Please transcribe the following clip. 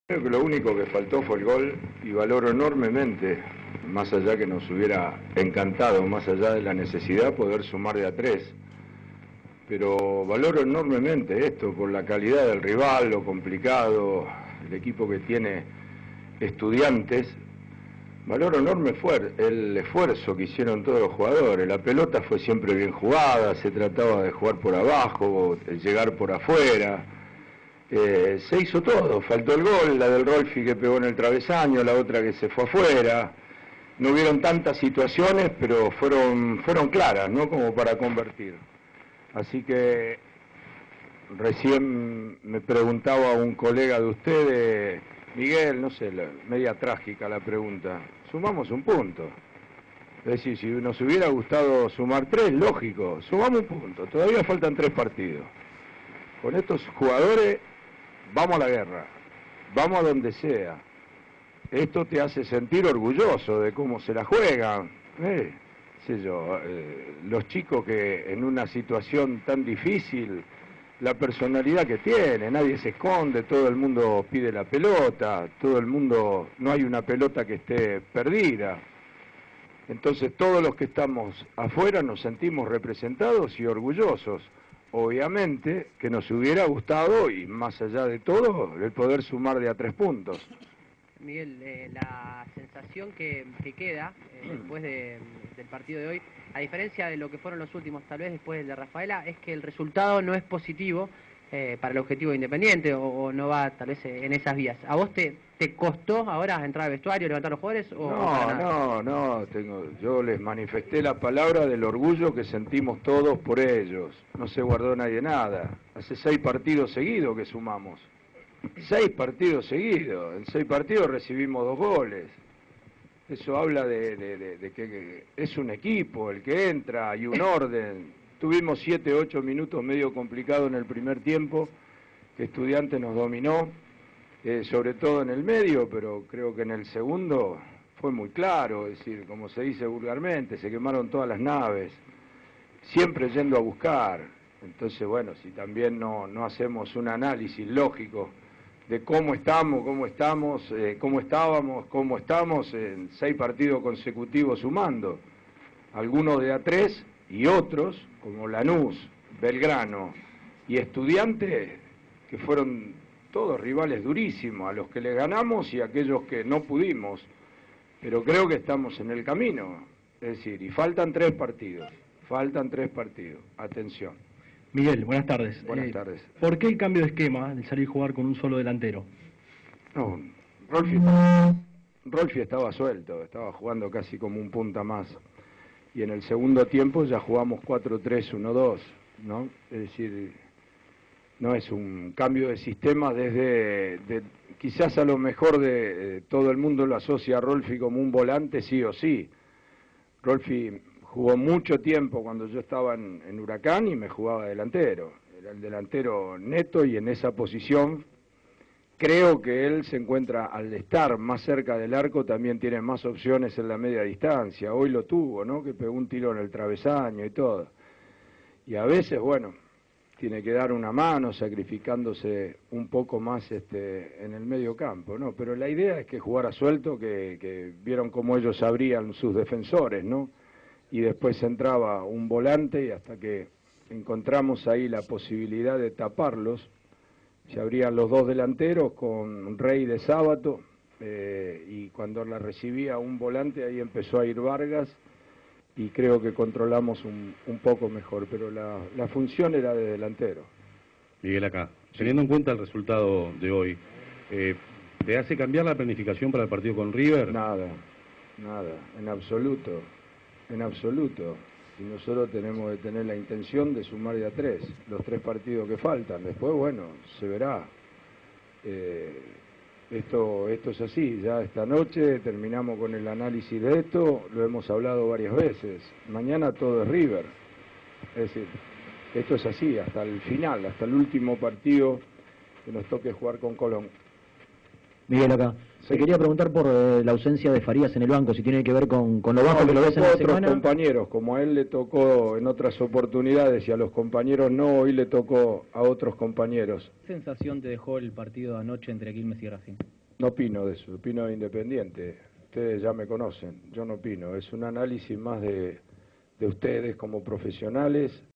Creo que lo único que faltó fue el gol y valoro enormemente, más allá que nos hubiera encantado, más allá de la necesidad, poder sumar de a tres. Pero valoro enormemente esto por la calidad del rival, lo complicado, el equipo que tiene Estudiantes. Valoro enorme el esfuerzo que hicieron todos los jugadores. La pelota fue siempre bien jugada, se trataba de jugar por abajo, de llegar por afuera. Se hizo todo, faltó el gol, la del Rolfi que pegó en el travesaño, la otra que se fue afuera. No hubieron tantas situaciones, pero fueron claras, ¿no? Como para convertir. Así que recién me preguntaba un colega de ustedes, Miguel, no sé, media trágica la pregunta. Sumamos un punto. Es decir, si nos hubiera gustado sumar tres, lógico, sumamos un punto. Todavía faltan 3 partidos. Con estos jugadores vamos a la guerra, vamos a donde sea. Esto te hace sentir orgulloso de cómo se la juegan. Los chicos que en una situación tan difícil, la personalidad que tienen, nadie se esconde, todo el mundo pide la pelota, todo el mundo, no hay una pelota que esté perdida. Entonces todos los que estamos afuera nos sentimos representados y orgullosos. Obviamente que nos hubiera gustado, y más allá de todo, el poder sumar de a 3 puntos. Miguel, la sensación que queda después del partido de hoy, a diferencia de lo que fueron los últimos, tal vez después del de Rafaela, es que el resultado no es positivo para el objetivo de Independiente o no va tal vez en esas vías. ¿A vos te costó ahora entrar al vestuario, levantar los jugadores? No, yo les manifesté la palabra del orgullo que sentimos todos por ellos. No se guardó nadie nada. Hace 6 partidos seguidos que sumamos. 6 partidos seguidos. En 6 partidos recibimos 2 goles. Eso habla de que es un equipo el que entra, hay un orden. Tuvimos 7, 8 minutos medio complicados en el primer tiempo, que Estudiantes nos dominó, sobre todo en el medio, pero creo que en el segundo fue muy claro, es decir, como se dice vulgarmente, se quemaron todas las naves, siempre yendo a buscar. Entonces, bueno, si también no hacemos un análisis lógico de cómo estábamos en 6 partidos consecutivos sumando, algunos de a 3 y otros, como Lanús, Belgrano y Estudiantes, que fueron todos rivales durísimos, a los que le ganamos y a aquellos que no pudimos, pero creo que estamos en el camino, es decir, y faltan 3 partidos, atención. Miguel, buenas tardes. Buenas tardes. ¿Por qué el cambio de esquema de salir a jugar con un solo delantero? No, Rolfi estaba suelto, estaba jugando casi como un punta más. Y en el segundo tiempo ya jugamos 4-3-1-2, ¿no? Es decir, no es un cambio de sistema quizás a lo mejor todo el mundo lo asocia a Rolfi como un volante sí o sí. Rolfi jugó mucho tiempo cuando yo estaba en Huracán y me jugaba delantero. Era el delantero neto y en esa posición creo que él se encuentra, al estar más cerca del arco, también tiene más opciones en la media distancia. Hoy lo tuvo, ¿no? Que pegó un tiro en el travesaño y todo. Y a veces, bueno, tiene que dar una mano sacrificándose un poco más en el medio campo, ¿no? Pero la idea es que jugara suelto, que vieron cómo ellos abrían sus defensores, ¿no? Y después entraba un volante y hasta que encontramos ahí la posibilidad de taparlos, se abrían los 2 delanteros con Rey de Sábato y cuando la recibía un volante ahí empezó a ir Vargas y creo que controlamos un poco mejor, pero la función era de delantero. Miguel, acá, teniendo en cuenta el resultado de hoy, ¿te hace cambiar la planificación para el partido con River? Nada, en absoluto. Y nosotros tenemos que tener la intención de sumar de a 3, los 3 partidos que faltan. Después, bueno, se verá. Esto es así, ya esta noche terminamos con el análisis de esto, lo hemos hablado varias veces. Mañana todo es River. Es decir, esto es así, hasta el final, hasta el último partido que nos toque jugar con Colón. Miguel, acá. Sí. Te quería preguntar por la ausencia de Farías en el banco, si tiene que ver con lo bajo que lo ves en la otros semana. Compañeros, como a él le tocó en otras oportunidades y a los compañeros no, hoy le tocó a otros compañeros. ¿Qué sensación te dejó el partido de anoche entre Quilmes y Racing? No opino de eso, opino de Independiente. Ustedes ya me conocen, yo no opino. Es un análisis más de ustedes como profesionales